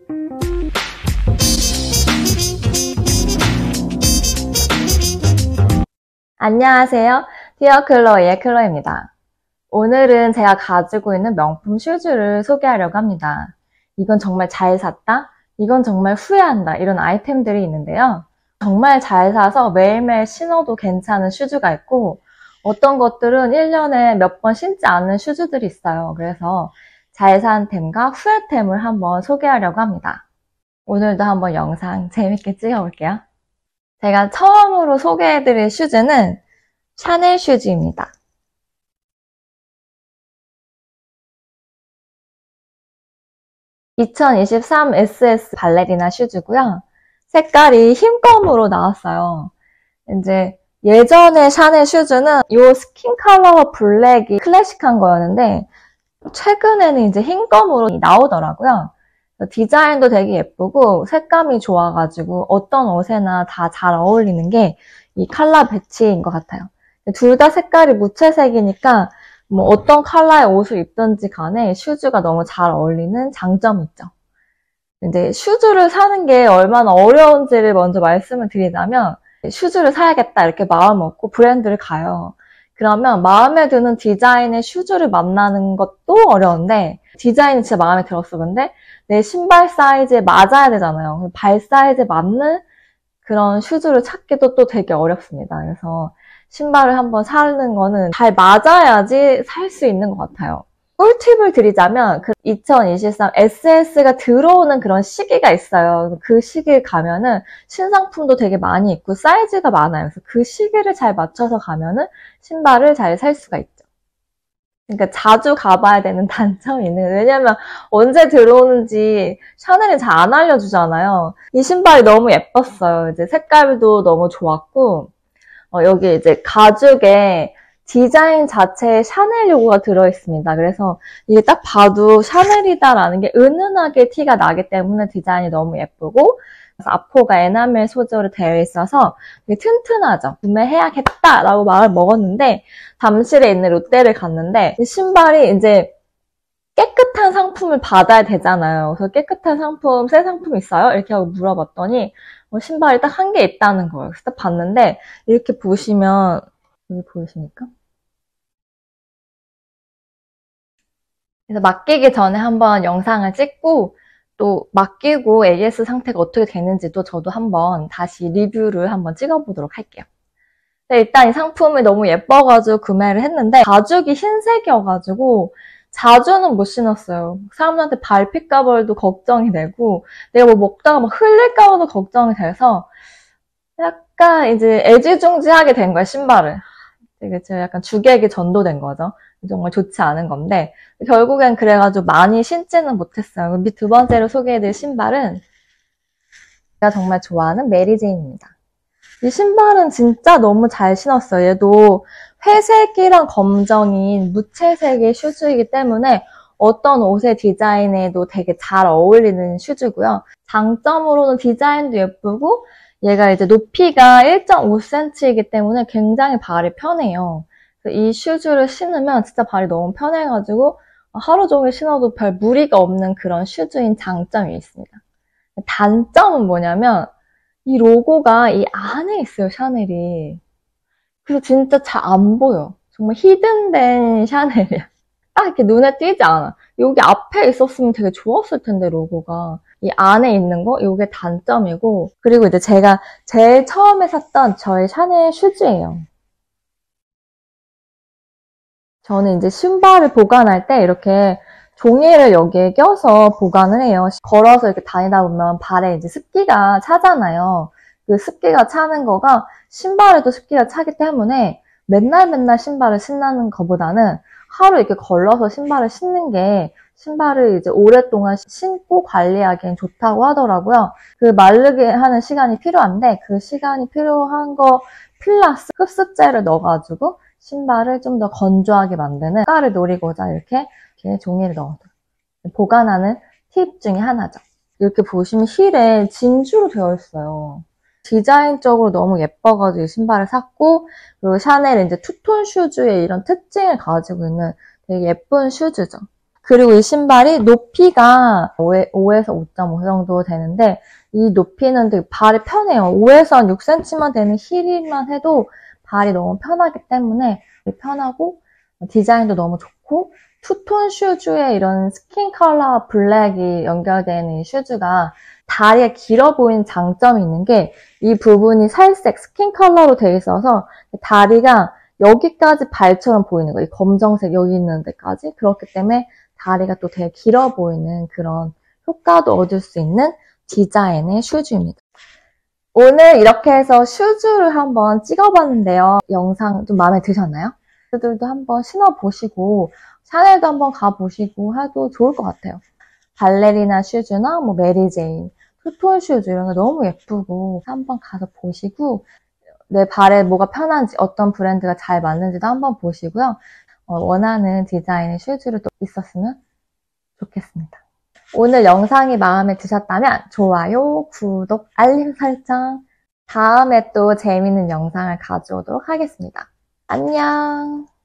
안녕하세요. 디어 클로이의 클로이입니다. 오늘은 제가 가지고 있는 명품 슈즈를 소개하려고 합니다. 이건 정말 잘 샀다? 이건 정말 후회한다. 이런 아이템들이 있는데요. 정말 잘 사서 매일매일 신어도 괜찮은 슈즈가 있고 어떤 것들은 1년에 몇 번 신지 않는 슈즈들이 있어요. 그래서 잘 산 템과 후회템을 한번 소개하려고 합니다. 오늘도 한번 영상 재밌게 찍어볼게요. 제가 처음으로 소개해드릴 슈즈는 샤넬 슈즈입니다. (2023) SS 발레리나 슈즈고요. 색깔이 흰검으로 나왔어요. 이제 예전에 샤넬 슈즈는 이 스킨 컬러 블랙이 클래식한 거였는데 최근에는 이제 흰검으로 나오더라고요. 디자인도 되게 예쁘고 색감이 좋아가지고 어떤 옷에나 다 잘 어울리는 게 이 컬러 배치인 것 같아요. 둘 다 색깔이 무채색이니까 뭐 어떤 컬러의 옷을 입든지 간에 슈즈가 너무 잘 어울리는 장점이 있죠. 이제 슈즈를 사는 게 얼마나 어려운지를 먼저 말씀을 드리자면 슈즈를 사야겠다 이렇게 마음 먹고 브랜드를 가요. 그러면 마음에 드는 디자인의 슈즈를 만나는 것도 어려운데 디자인이 진짜 마음에 들었어. 근데 내 신발 사이즈에 맞아야 되잖아요. 발 사이즈에 맞는 그런 슈즈를 찾기도 또 되게 어렵습니다. 그래서 신발을 한번 사는 거는 잘 맞아야지 살 수 있는 것 같아요. 꿀팁을 드리자면 2023 SS가 들어오는 그런 시기가 있어요. 그 시기에 가면은 신상품도 되게 많이 있고 사이즈가 많아요. 그래서 그 시기를 잘 맞춰서 가면은 신발을 잘 살 수가 있죠. 그러니까 자주 가봐야 되는 단점이 있는 거예요. 왜냐면 언제 들어오는지 샤넬이 잘 안 알려주잖아요. 이 신발이 너무 예뻤어요. 이제 색깔도 너무 좋았고 여기 이제 가죽에 디자인 자체에 샤넬 로고가 들어있습니다. 그래서 이게 딱 봐도 샤넬이다라는 게 은은하게 티가 나기 때문에 디자인이 너무 예쁘고 그래서 앞코가 에나멜 소재로 되어 있어서 되게 튼튼하죠. 구매해야겠다라고 마음을 먹었는데 잠실에 있는 롯데를 갔는데 이 신발이 이제 깨끗한 상품을 받아야 되잖아요. 그래서 깨끗한 상품, 새 상품 있어요? 이렇게 하고 물어봤더니 신발이 딱 한 개 있다는 거예요. 그래서 딱 봤는데 이렇게 보시면 여기 보이십니까? 그래서 맡기기 전에 한번 영상을 찍고 또 맡기고 AS 상태가 어떻게 되는지도 저도 한번 다시 리뷰를 한번 찍어보도록 할게요. 일단 이 상품이 너무 예뻐가지고 구매를 했는데 가죽이 흰색이어가지고 자주는 못 신었어요. 사람들한테 밟힐까 봐도 걱정이 되고 내가 뭐 먹다가 막 흘릴까 봐도 걱정이 돼서 약간 이제 애지중지하게 된 거야, 신발을. 되게 제가 약간 주객이 전도된 거죠. 정말 좋지 않은 건데 결국엔 그래가지고 많이 신지는 못했어요. 두 번째로 소개해드릴 신발은 제가 정말 좋아하는 메리제인입니다. 이 신발은 진짜 너무 잘 신었어요. 얘도 회색이랑 검정인 무채색의 슈즈이기 때문에 어떤 옷의 디자인에도 되게 잘 어울리는 슈즈고요. 장점으로는 디자인도 예쁘고 얘가 이제 높이가 1.5cm이기 때문에 굉장히 발이 편해요. 이 슈즈를 신으면 진짜 발이 너무 편해가지고 하루 종일 신어도 별 무리가 없는 그런 슈즈인 장점이 있습니다. 단점은 뭐냐면 이 로고가 이 안에 있어요, 샤넬이. 그래서 진짜 잘 안 보여. 정말 히든된 샤넬이야. 딱 이렇게 눈에 띄지 않아. 여기 앞에 있었으면 되게 좋았을 텐데, 로고가. 이 안에 있는 거, 이게 단점이고. 그리고 이제 제가 제일 처음에 샀던 저의 샤넬 슈즈예요. 저는 이제 신발을 보관할 때 이렇게 종이를 여기에 껴서 보관을 해요. 걸어서 이렇게 다니다 보면 발에 이제 습기가 차잖아요. 그 습기가 차는 거가 신발에도 습기가 차기 때문에 맨날 신발을 신는 것보다는 하루 이렇게 걸러서 신발을 신는 게 신발을 이제 오랫동안 신고 관리하기엔 좋다고 하더라고요. 그 마르게 하는 시간이 필요한데 그 시간이 필요한 거 플러스 흡습제를 넣어가지고 신발을 좀 더 건조하게 만드는 효과를 노리고자 이렇게 종이를 넣어둬요. 보관하는 팁 중에 하나죠. 이렇게 보시면 힐에 진주로 되어 있어요. 디자인적으로 너무 예뻐가지고 이 신발을 샀고 그리고 샤넬은 이제 투톤 슈즈의 이런 특징을 가지고 있는 되게 예쁜 슈즈죠. 그리고 이 신발이 높이가 5에서 5.5 정도 되는데 이 높이는 되게 발이 편해요. 5에서 한 6cm만 되는 힐만 해도 발이 너무 편하기 때문에 편하고 디자인도 너무 좋고 투톤 슈즈에 이런 스킨 컬러 블랙이 연결되는 이 슈즈가 다리가 길어 보이는 장점이 있는 게 이 부분이 살색 스킨 컬러로 되어 있어서 다리가 여기까지 발처럼 보이는 거예요. 이 검정색 여기 있는 데까지. 그렇기 때문에 다리가 또 되게 길어 보이는 그런 효과도 얻을 수 있는 디자인의 슈즈입니다. 오늘 이렇게 해서 슈즈를 한번 찍어봤는데요. 영상 좀 마음에 드셨나요? 슈즈들도 한번 신어보시고 샤넬도 한번 가보시고 해도 좋을 것 같아요. 발레리나 슈즈나 뭐 메리제인, 투톤 슈즈 이런 거 너무 예쁘고 한번 가서 보시고 내 발에 뭐가 편한지 어떤 브랜드가 잘 맞는지도 한번 보시고요. 원하는 디자인의 슈즈를 또 있었으면 좋겠습니다. 오늘 영상이 마음에 드셨다면 좋아요, 구독, 알림 설정 다음에 또 재밌는 영상을 가져오도록 하겠습니다. 안녕!